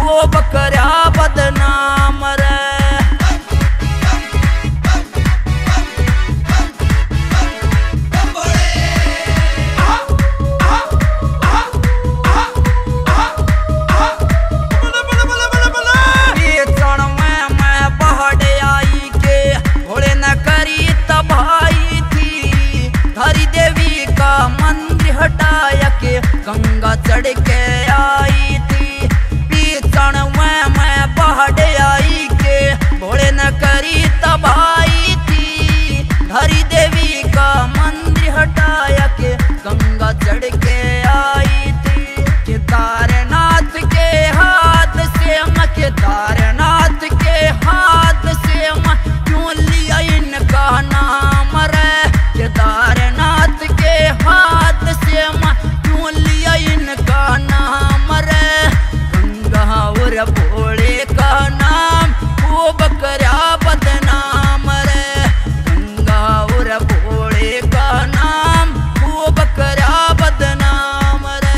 खूब करया बदनाम रे। हटाया के गंगा चढ़ के आई थी पीछण मैं पहाड़ आई के भोले न करी तबाही थी। हरि देवी का मंदिर हटाया के गंगा चढ़ के आई थी। केदारनाथ के हाथ से केदारनाथ के हाथ से क्यों लिया इनका नाम रे। केदारनाथ के हाथ से क्यों लिया इनका नाम रे। गंगा और भोले का नाम खूब करया बदनाम रे। गंगा और भोले का नाम खूब करया बदनाम रे।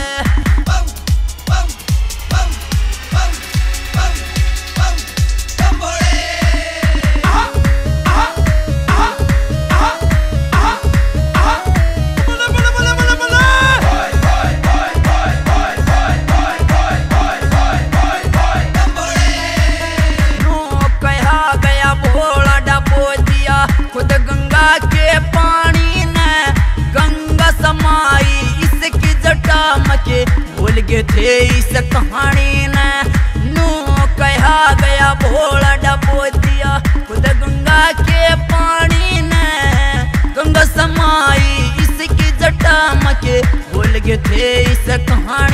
खुद गंगा के पानी ने गंगा समाई इसकी जटा मचे भूल गए थे इस कहानी ने। नू कहा गया भोला डबो दिया खुद गंगा के पानी ने गंगा समाई इसकी जटा मचे भूल गए थे इस कहानी।